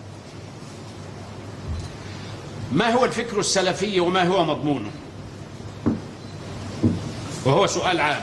ما هو الفكر السلفي وما هو مضمونه؟ وهو سؤال عام،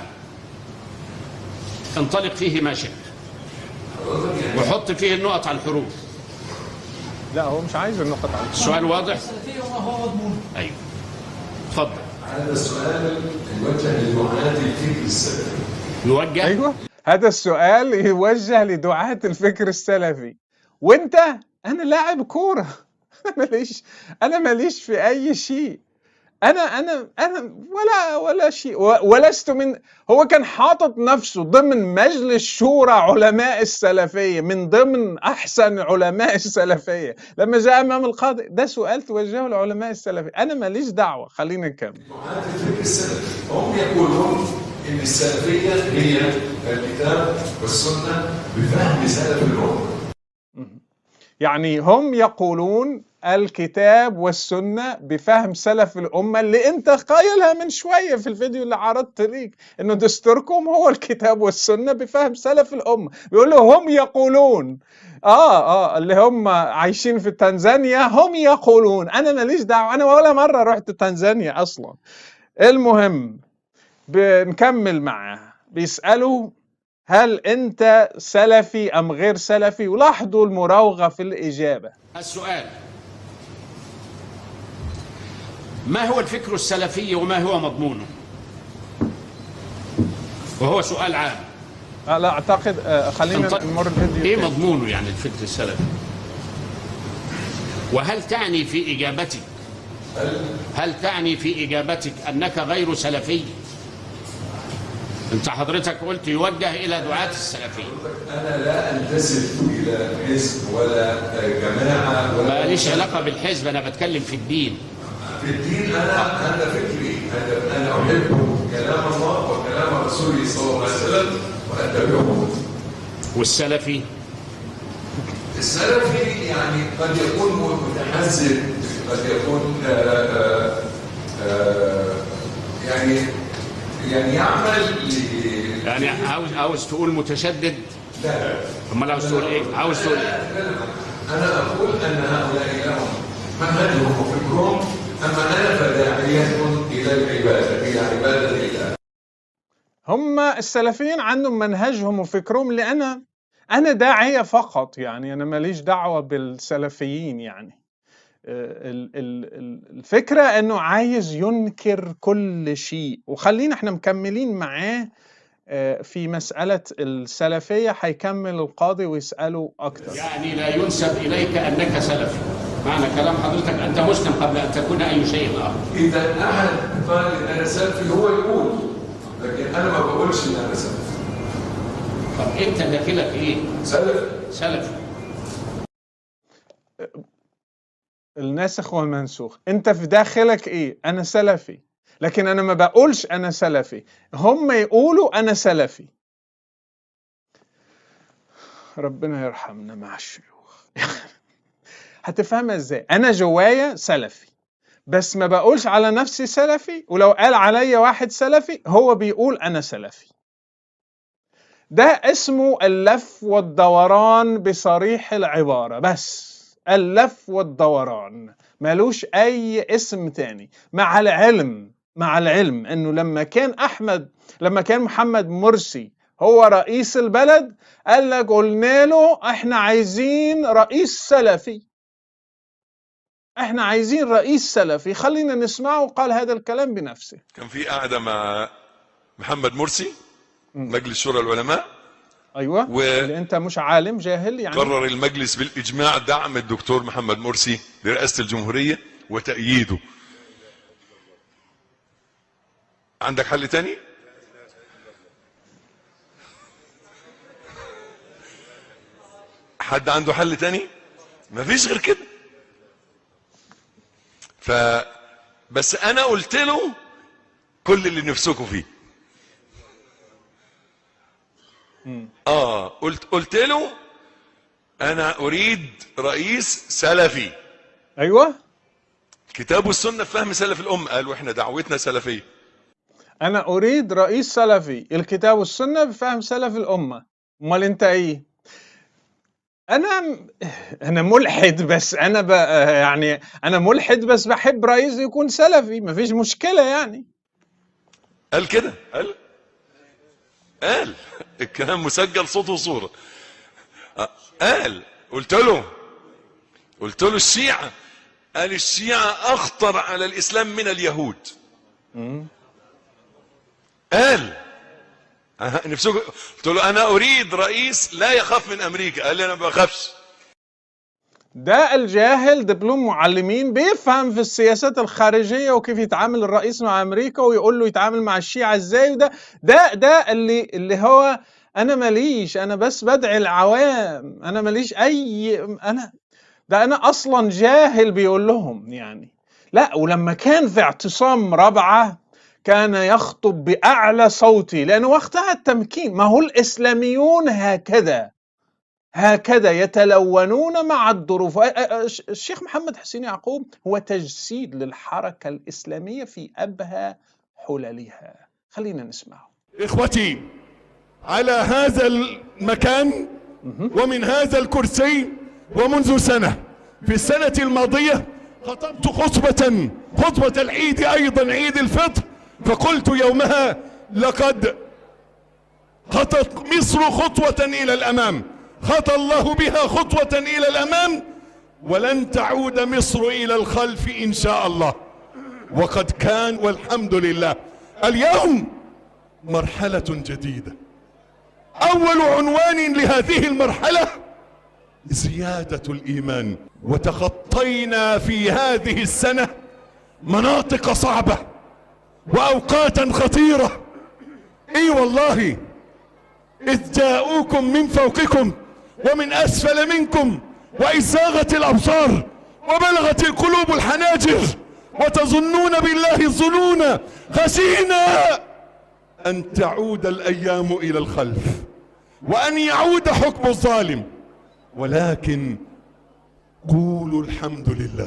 انطلق فيه ما شئت وحط فيه النقط على الحروف. لا هو مش عايز النقط على الحروف. السؤال واضح؟ وما هو مضمونه. أيوه اتفضل. هذا السؤال يوجه لدعاة الفكر السلفي. يوجه؟ أيوه هذا السؤال يوجه لدعاة الفكر السلفي. وانت انا لاعب كورة انا ماليش في اي شيء، انا ولا شيء، ولست من. هو كان حاطط نفسه ضمن مجلس شورى علماء السلفية، من ضمن احسن علماء السلفية. لما جاء امام القاضي ده سؤال توجهه لعلماء السلفية، انا ماليش دعوة. خلينا نكمل. دعاة الفكر السلفي هم يقولون ان السلفية هي الكتاب والسنة بفهم سلف الأمة. يعني هم يقولون الكتاب والسنة بفهم سلف الأمة، اللي انت قايلها من شوية في الفيديو اللي عرضت ليك، انه دستوركم هو الكتاب والسنة بفهم سلف الأمة. بيقولوا هم يقولون اللي هم عايشين في تنزانيا هم يقولون، انا ماليش دعوة، انا ولا مرة رحت تنزانيا اصلا. المهم بنكمل معه. بيسألوا هل انت سلفي ام غير سلفي، ولاحظوا المراوغة في الإجابة. السؤال: ما هو الفكر السلفي وما هو مضمونه؟ وهو سؤال عام. لا اعتقد خلينا نمر الفيديو. ايه مضمونه يعني الفكر السلفي؟ وهل تعني في اجابتك انك غير سلفي؟ انت حضرتك قلت يوجه الى دعاة السلفية. انا لا انتسب الى حزب ولا جماعة ولا، ماليش علاقة بالحزب، انا بتكلم في الدين. في الدين انا فكري، انا احب كلام الله وكلام رسوله صلى الله عليه وسلم واتبعه. والسلفي؟ السلفي يعني قد يكون متحزب، قد يكون يعني يعمل يعني عاوز تقول متشدد؟ لا. امال عاوز تقول ايه؟ عاوز تقول ايه؟ انا اقول ان هؤلاء لهم منهجهم وفكرهم، اما انا فداعية الى العباده، الى عباده الله. هم السلفيين عندهم منهجهم وفكرهم، اللي انا داعية فقط، يعني انا ماليش دعوة بالسلفيين. يعني الفكرة انه عايز ينكر كل شيء. وخلينا احنا مكملين معاه في مسألة السلفية. حيكمل القاضي ويسأله أكثر. يعني لا ينسب إليك أنك سلفي، معنى كلام حضرتك أنت مسلم قبل أن تكون أي شيء آخر. إذا أحد قال إن أنا سلفي هو يقول، لكن أنا ما بقولش إن أنا سلفي. طب أنت داخلك إيه؟ سلفي. الناسخ والمنسوخ، انت في داخلك ايه؟ انا سلفي، لكن انا ما بقولش انا سلفي، هم يقولوا انا سلفي. ربنا يرحمنا مع الشيوخ. هتفهمها ازاي؟ انا جوايا سلفي بس ما بقولش على نفسي سلفي، ولو قال عليا واحد سلفي هو بيقول انا سلفي. ده اسمه اللف والدوران بصريح العبارة، بس اللف والدوران، مالوش اي اسم تاني. مع العلم انه لما كان محمد مرسي هو رئيس البلد، قال لك قلنا له احنا عايزين رئيس سلفي، احنا عايزين رئيس سلفي، خلينا نسمعه. قال هذا الكلام بنفسه. كان في قاعدة مع محمد مرسي مجلس شورى العلماء. ايوه، اللي انت مش عالم، جاهل يعني. قرر المجلس بالاجماع دعم الدكتور محمد مرسي لرئاسة الجمهورية وتأييده. عندك حل تاني؟ حد عنده حل تاني؟ مفيش غير كده. بس انا قلت له كل اللي نفسكم فيه. قلت له انا اريد رئيس سلفي. ايوه، كتاب والسنة فهم سلف الأمة. قالوا احنا دعوتنا سلفية. انا اريد رئيس سلفي، الكتاب والسنة بفهم سلف الأمة. امال انت ايه؟ انا ملحد، بس انا ملحد بس بحب رئيس يكون سلفي، مفيش مشكلة يعني. قال كده، قال الكلام مسجل صوت وصورة. قلت له الشيعة، قال الشيعة أخطر على الإسلام من اليهود. قال نفسه. قلت له أنا أريد رئيس لا يخاف من أمريكا. قال لي أنا ما بخافش. ده الجاهل دبلوم معلمين بيفهم في السياسات الخارجية وكيف يتعامل الرئيس مع أمريكا ويقول له يتعامل مع الشيعة إزاي. وده اللي هو أنا ماليش، أنا بس بدعي العوام، أنا ماليش أنا أصلا جاهل بيقول لهم يعني. لا، ولما كان في اعتصام رابعة كان يخطب بأعلى صوتي، لأنه وقتها التمكين. ما هو الإسلاميون هكذا يتلونون مع الظروف. الشيخ محمد حسين يعقوب هو تجسيد للحركة الإسلامية في أبهى حللها. خلينا نسمعه. إخوتي، على هذا المكان ومن هذا الكرسي ومنذ سنة، في السنة الماضية خطبت خطبة العيد، أيضا عيد الفطر، فقلت يومها لقد خطت مصر خطوة إلى الأمام، خطى الله بها خطوة إلى الأمام، ولن تعود مصر إلى الخلف إن شاء الله. وقد كان، والحمد لله. اليوم مرحلة جديدة، أول عنوان لهذه المرحلة زيادة الإيمان. وتخطينا في هذه السنة مناطق صعبة وأوقاتا خطيرة. اي والله، إذ جاءوكم من فوقكم ومن أسفل منكم وإذ زاغت الأبصار وبلغت القلوب الحناجر وتظنون بالله الظنون، خشينا أن تعود الأيام إلى الخلف وأن يعود حكم الظالم. ولكن قولوا الحمد لله.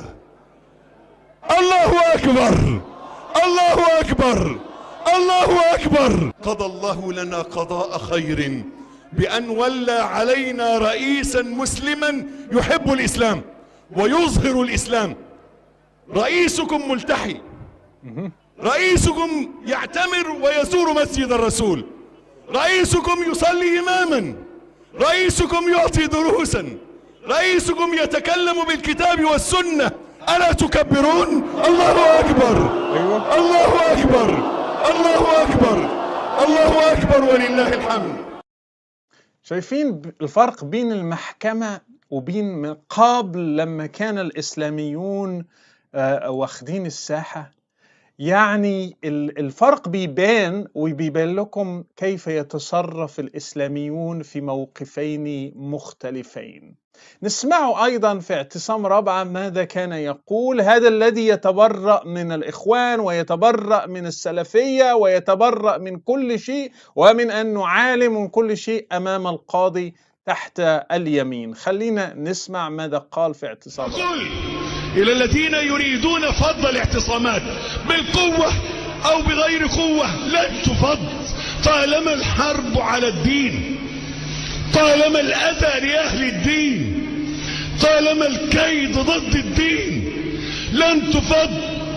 الله أكبر، الله أكبر، الله أكبر. قضى الله لنا قضاء خير بأن ولى علينا رئيسا مسلما يحب الإسلام ويظهر الإسلام. رئيسكم ملتحي، رئيسكم يعتمر ويزور مسجد الرسول، رئيسكم يصلي إماما، رئيسكم يعطي دروسا، رئيسكم يتكلم بالكتاب والسنة. ألا تكبرون؟ الله أكبر، الله أكبر، الله أكبر، الله أكبر ولله الحمد. شايفين الفرق بين المحكمة وبين من قبل لما كان الإسلاميون واخدين الساحة؟ يعني الفرق بيبان، وبيبان لكم كيف يتصرف الإسلاميون في موقفين مختلفين. نسمع أيضا في اعتصام رابعة ماذا كان يقول هذا الذي يتبرأ من الإخوان ويتبرأ من السلفية ويتبرأ من كل شيء ومن أنه عالم من كل شيء أمام القاضي تحت اليمين. خلينا نسمع ماذا قال في اعتصام رابعة. إلى الذين يريدون فض الاعتصامات بالقوة أو بغير قوة لن تفض طالما الحرب على الدين، طالما الأذى لأهل الدين، طالما الكيد ضد الدين لن تفض.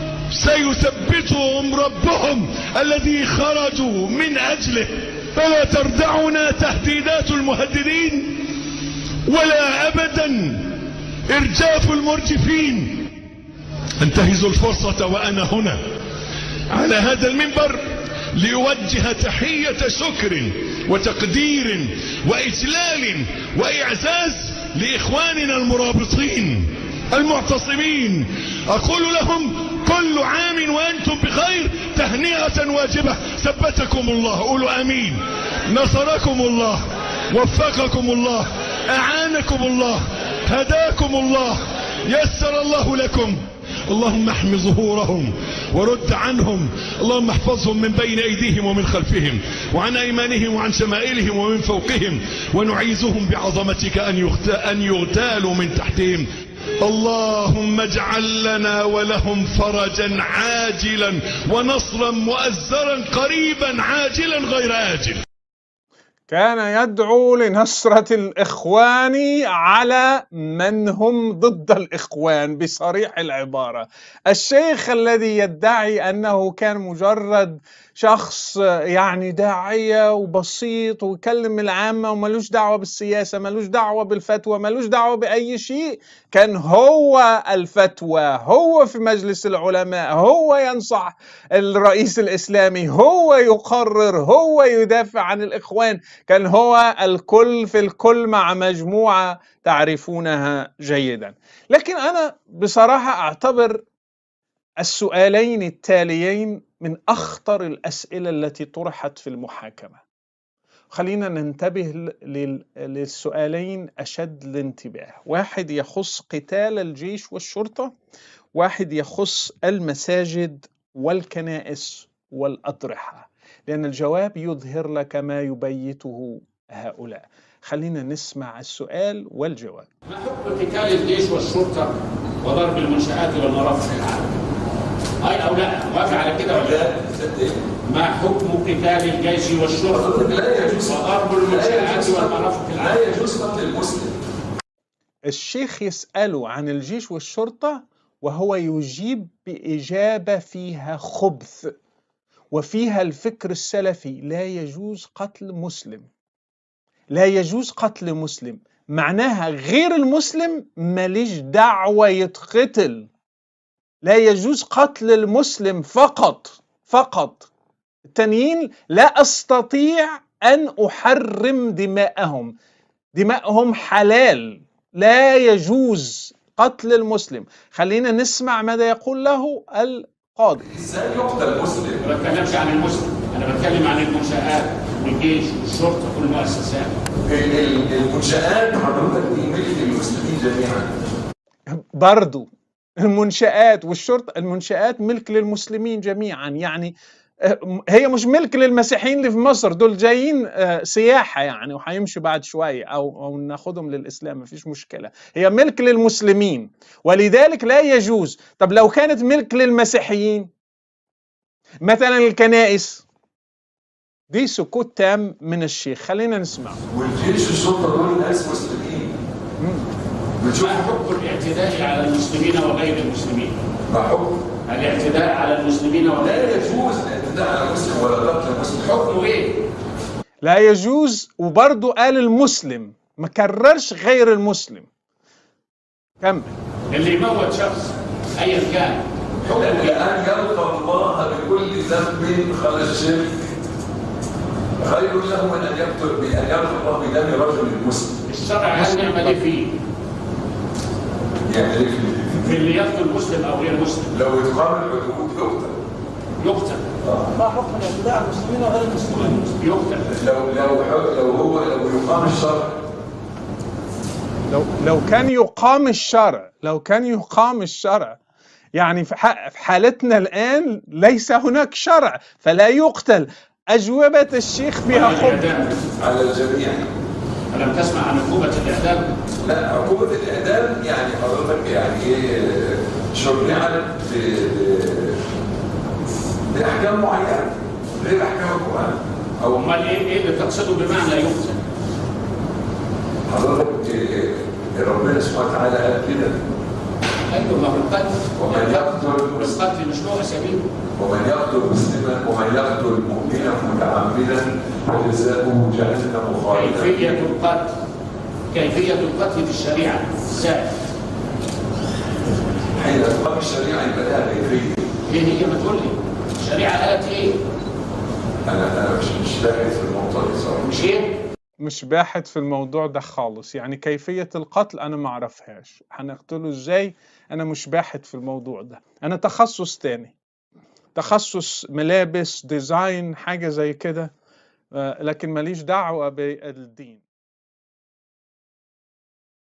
سيثبتهم ربهم الذي خرجوا من أجله. فلا تردعنا تهديدات المهددين ولا أبدا إرجاف المرجفين. انتهزوا الفرصة وأنا هنا على هذا المنبر ليوجه تحية شكر وتقدير وإجلال وإعزاز لإخواننا المرابطين المعتصمين. أقول لهم كل عام وأنتم بخير، تهنئة واجبة. ثبتكم الله، قولوا آمين. نصركم الله، وفقكم الله، أعانكم الله، هداكم الله، يسر الله لكم. اللهم احم ظهورهم ورد عنهم، اللهم احفظهم من بين أيديهم ومن خلفهم وعن أيمانهم وعن شمائلهم ومن فوقهم، ونعيذهم بعظمتك أن يغتالوا من تحتهم. اللهم اجعل لنا ولهم فرجا عاجلا ونصرا مؤزرا قريبا عاجلا غير آجل. كان يدعو لنصرة الإخوان على من هم ضد الإخوان بصريح العبارة. الشيخ الذي يدعي أنه كان مجرد شخص يعني داعية وبسيط ويكلم العامة وملوش دعوة بالسياسة، ملوش دعوة بالفتوى، ملوش دعوة بأي شيء، كان هو الفتوى، هو في مجلس العلماء، هو ينصح الرئيس الإسلامي، هو يقرر، هو يدافع عن الإخوان، كان هو الكل في الكل مع مجموعة تعرفونها جيدا. لكن أنا بصراحة أعتبر السؤالين التاليين من أخطر الأسئلة التي طرحت في المحاكمة. خلينا ننتبه للسؤالين أشد الانتباه. واحد يخص قتال الجيش والشرطة، واحد يخص المساجد والكنائس والأضرحة، لأن الجواب يظهر لك ما يبيته هؤلاء. خلينا نسمع السؤال والجواب. ما حكم قتال الجيش والشرطة وضرب المنشآت والمرافق العامة؟ أي أو لا؟ وافق على كده ولا لا؟ ما حكم قتال الجيش والشرطة لا يجوز وضرب المنشآت والمرافق العامة؟ لا يجوز قتل المسلم. الشيخ يسأله عن الجيش والشرطة وهو يجيب بإجابة فيها خبث وفيها الفكر السلفي. لا يجوز قتل مسلم، لا يجوز قتل مسلم، معناها غير المسلم ماليش دعوة يتقتل. لا يجوز قتل المسلم فقط. التانيين لا أستطيع أن أحرم دماءهم حلال، لا يجوز قتل المسلم. خلينا نسمع ماذا يقول له القاضي. ازاي يقتل مسلم؟ ما بتكلمش عن المسلم، أنا بتكلم عن المنشآت والجيش والشرطة والمؤسسات. المنشآت حضرتك دي ملك المسلمين جميعا. برضو المنشآت والشرطة، المنشآت ملك للمسلمين جميعا، يعني هي مش ملك للمسيحيين اللي في مصر، دول جايين سياحة يعني وهيمشوا بعد شوية أو ناخدهم للإسلام، مفيش مشكلة، هي ملك للمسلمين ولذلك لا يجوز. طب لو كانت ملك للمسيحيين مثلا الكنائس، دي سكوت تام من الشيخ. خلينا نسمع. والجيش والشرطة دول ناس مسلمين. ما حكم الاعتداء على المسلمين وغير المسلمين؟ ما حكم الاعتداء على المسلمين لا يجوز الاعتداء على مسلم ولا قتل مسلم. حكمه ايه؟ لا يجوز، وبرضه قال المسلم، ما كررش غير المسلم. كمل. اللي يموت شخص ايا كان حكمه ايه؟ أن يلقى الله بكل ذنب خرج الشرك خير له من أن يلقى الله بدم رجل مسلم. الشرع هل نعمل ايه فيه؟ يعني في اللي يقتل مسلم او غير مسلم؟ لو اتقام الحدود يقتل. ما حكم الاعتداء على المسلمين وغير المسلمين؟ يقتل. لو يقام الشرع لو كان يقام الشرع، لو كان يقام الشرع، يعني في حالتنا الآن ليس هناك شرع فلا يقتل. أجوبة الشيخ فيها خب على الجميع. ألم تسمع عن عقوبة الإعدام؟ لا، عقوبة الإعدام يعني حضرتك يعني إيه شرعت بأحكام معينة غير أحكام القرآن. أو أمال إيه اللي تقصده بمعنى يقتل؟ حضرتك ربنا سبحانه وتعالى قال كده. أيوه، ما هو القتل. ومن يقتل القتل مش له أساليب. ومن يقتل مسلما ومن يقتل مؤمنا متعمدا فجزاؤه جهنم خالدا. كيفية القتل، كيفية القتل في الشريعة ازاي؟ حين تقام الشريعة يبقى لها كيفية. ايه هي؟ ما تقول لي الشريعة قالت ايه؟ أنا مش باحث في النقطة دي صراحة. مش ايه؟ مش باحث في الموضوع ده خالص. يعني كيفية القتل أنا ما أعرفهاش، هنقتله إزاي أنا مش باحث في الموضوع ده. أنا تخصص تاني، تخصص ملابس، ديزاين، حاجة زي كده، لكن ماليش دعوة بالدين.